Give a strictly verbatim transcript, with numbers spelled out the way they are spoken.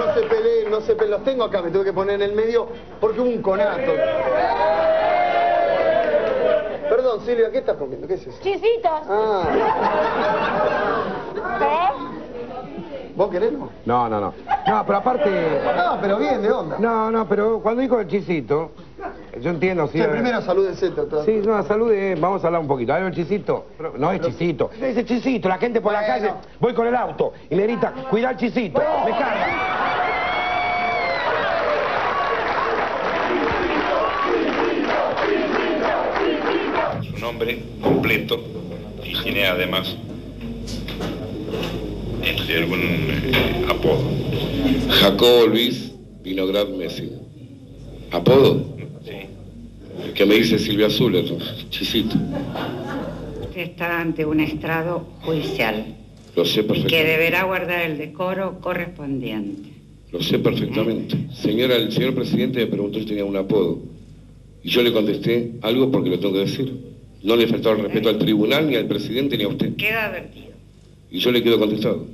No se peleen, no se peleen. Los tengo acá, me tuve que poner en el medio porque hubo un conato. Perdón, Silvia, ¿qué estás comiendo? ¿Qué es eso? Chisitos. Ah. ¿Eh? ¿Vos querés, no? No, no, no. No, pero aparte... No, pero bien, de onda. No, no, pero cuando dijo el chisito, yo entiendo, sí. Sí, primero salúdense. Todo. Sí, no, salude, vamos a hablar un poquito. A ver, el chisito. No es chisito. Ese chisito, la gente por la Bueno. calle, voy con el auto y me grita, cuidá el chisito. Me carga. Su nombre completo y tiene además este, algún eh, apodo. Jacobo Luis Vinograd Messi. ¿Apodo? Sí. El que me dice Silvia Zuller, Chisito. Usted está ante un estrado judicial Lo sé y perfectamente. que deberá guardar el decoro correspondiente. Lo sé perfectamente. Señora, el señor presidente me preguntó si tenía un apodo. Y yo le contesté algo porque lo tengo que decir. No le he faltado el respeto al tribunal, ni al presidente, ni a usted. Queda advertido. Y yo le quedo contestado.